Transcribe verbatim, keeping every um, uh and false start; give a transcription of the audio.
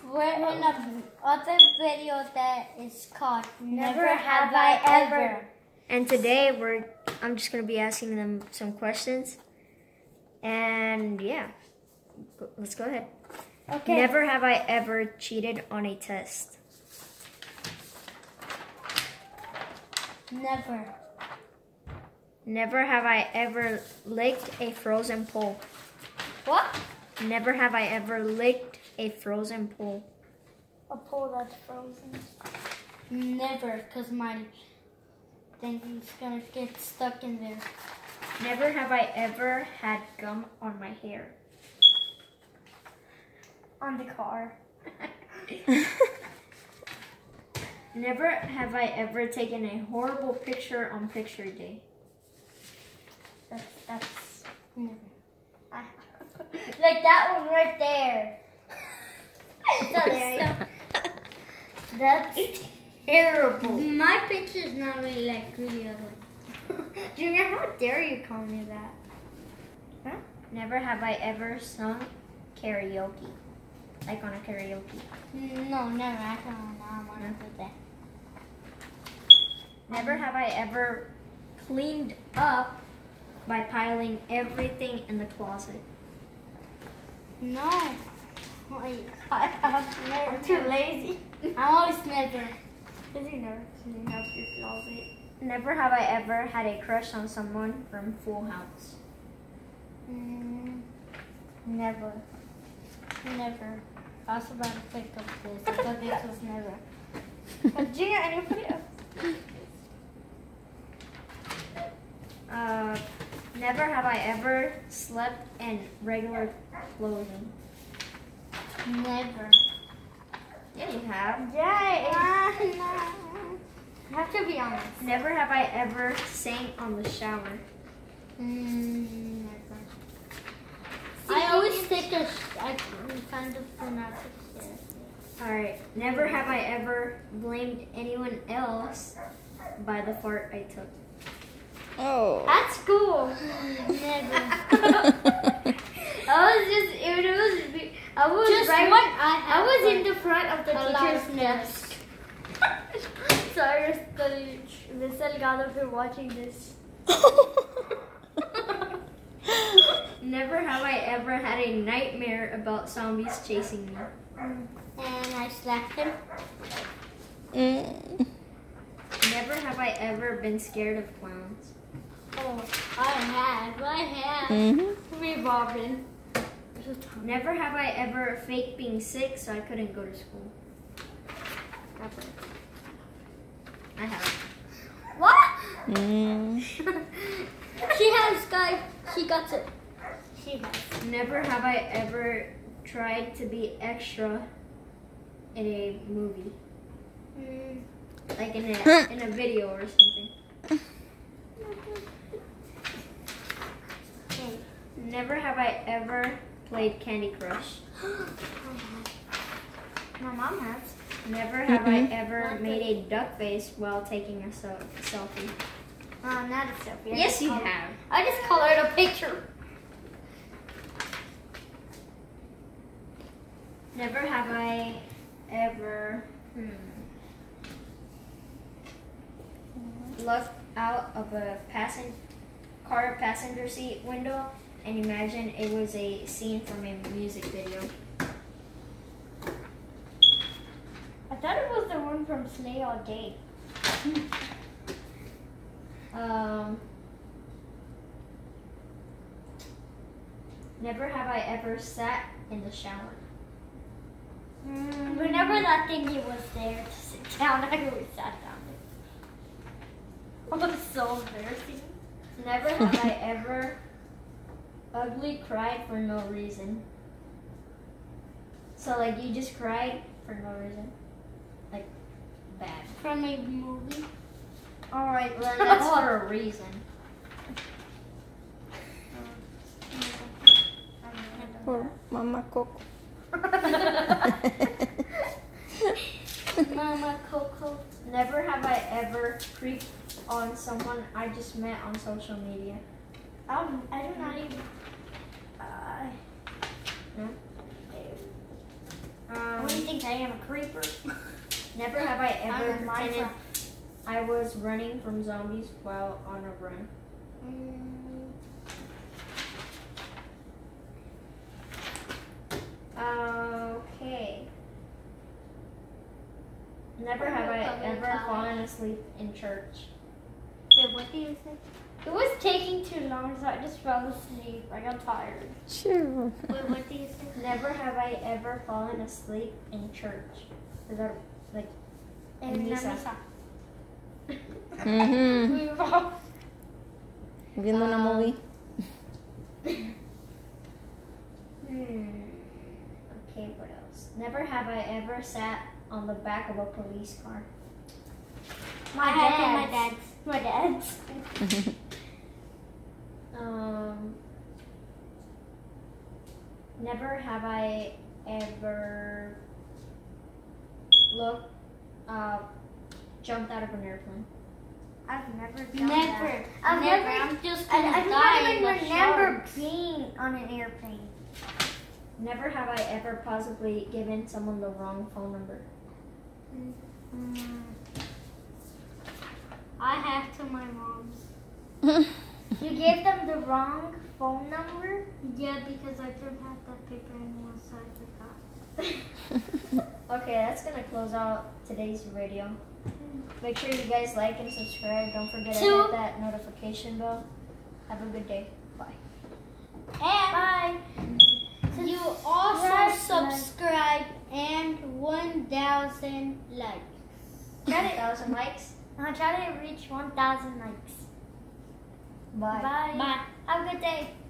we're in a other video that is called Never Have I Ever. And today we're I'm just gonna be asking them some questions. And yeah, let's go ahead. Okay. Never have I ever cheated on a test. Never. Never have I ever licked a frozen pole. What? Never have I ever licked a frozen pole. A pole that's frozen. Never, because my thing is gonna get stuck in there. Never have I ever had gum on my hair. On the car. Never have I ever taken a horrible picture on picture day. That's, that's never. I, like that one right there. That's hilarious. That's terrible. My picture's not really like really ugly. Junior, how dare you call me that? Huh? Never have I ever sung karaoke. Like on a karaoke. No, never. I don't know. I want to do that. Never have I ever cleaned up by piling everything in the closet. No. Wait, I have never. I'm too lazy. I'm always never. Because you never clean up your closet. Never have I ever had a crush on someone from Full House. Mm, never. Never. I was about to pick up this, but this was never. But Junior, anybody else? Uh, never have I ever slept in regular clothing. Never. Yeah, you have. Yay! Uh, no. I have to be honest. Never have I ever sang on the shower. Mm, never. I always take a. Sh I kind of pronounce it. Alright. Never have I ever blamed anyone else by the fart I took. Oh. At school. Never. I was just. It was. I was just right. What I, I was in the front of the teacher's teacher's desk. Sorry, Miss Delgado, if you're watching this. Never have I ever had a nightmare about zombies chasing me. And I slapped him. Mm. Never have I ever been scared of clowns. Oh, I have. I have. Mm-hmm. Me, Robin. Never have I ever faked being sick so I couldn't go to school. Never. I have. What? Mm. She has, guys. She got it. She has. Never have I ever tried to be extra in a movie. Mm. Like in a, in a video or something. Okay. Never have I ever played Candy Crush. My mom has. Never have Mm-mm. I ever made a duck face while taking a se- selfie. Uh, not a selfie. I Yes, just you colored- have. I just colored a picture. Never have I ever hmm, looked out of a passen- car passenger seat window and imagine it was a scene from a music video. I thought it was the one from Slay All Day. Um, never have I ever sat in the shower. Mm, whenever that thingy was there to sit down, I always sat down. It was so embarrassing. Never have I ever ugly cried for no reason. So like you just cried for no reason. Like bad. From a movie. Alright, well then that's for a reason. For Mama Coco. Mama Coco. Never have I ever creeped on someone I just met on social media. Um, I do not even. Uh, No? What do you Um, think I am a creeper? Never have I ever I'm in pretended Minecraft. I was running from zombies while on a run. Mm. Okay. Never have I ever fallen asleep in church. Wait, what do you say? It was taking too long, so I just fell asleep. I got tired. Sure. Wait, what do you say? Never have I ever fallen asleep in church. Is that like En En la misa. misa. Mhm. We were all- Viendo una Um, movie. Hmm. Okay, what else? Never have I ever sat on the back of a police car. My I dad. have My dad's. My dad's. Um. Never have I ever looked, uh, jumped out of an airplane. I've never done Never. that. I've Never. never. I'm just I, gonna I die don't in even the remember sharks. being on an airplane. Never have I ever possibly given someone the wrong phone number. Mm. I have to my mom's. You gave them the wrong phone number? Yeah, because I didn't have that paper anymore, so I forgot. Okay, that's gonna close out today's video. Make sure you guys like and subscribe. Don't forget to Two. hit that notification bell. Have a good day. Bye. And Bye. you also Subscribe. subscribe and one thousand likes. Try one thousand likes. to, uh, try to reach one thousand likes. Bye. Bye. Bye. Have a good day.